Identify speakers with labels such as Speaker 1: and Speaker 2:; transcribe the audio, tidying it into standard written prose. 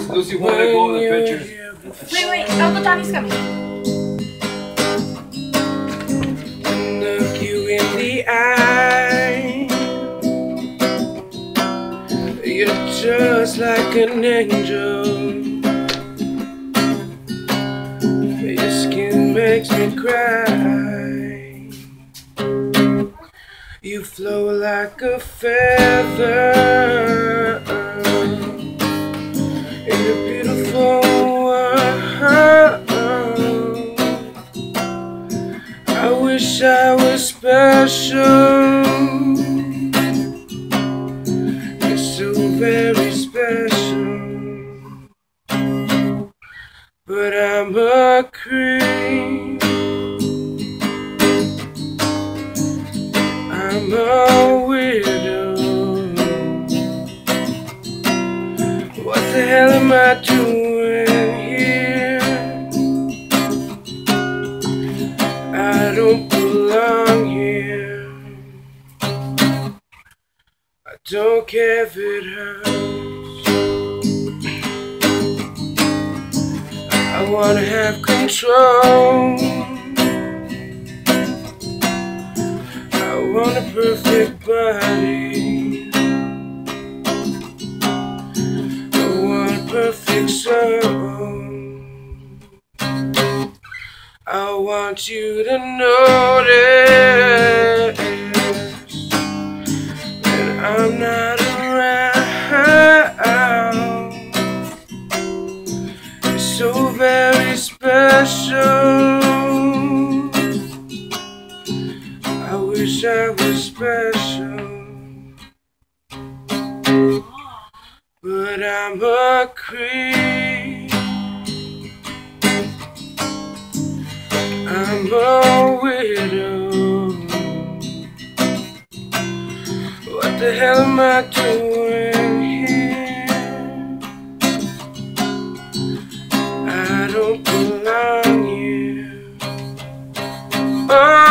Speaker 1: Lucy wanted to go to the pictures.
Speaker 2: Wait, Uncle Johnny's coming.
Speaker 3: Look you in the eye. You're just like an angel. Your skin makes me cry. You flow like a feather in a beautiful world. I wish I was special. You're so very special. But I'm a creep. I'm a widow. What the hell am I doing here? I don't belong here. I don't care if it hurts. I wanna have control. I want a perfect body. I want a perfect soul. I want you to notice that I'm not around. You're so very special. I wish I was special, but I'm a creep. I'm a widow. What the hell am I doing here? I don't belong here. Oh.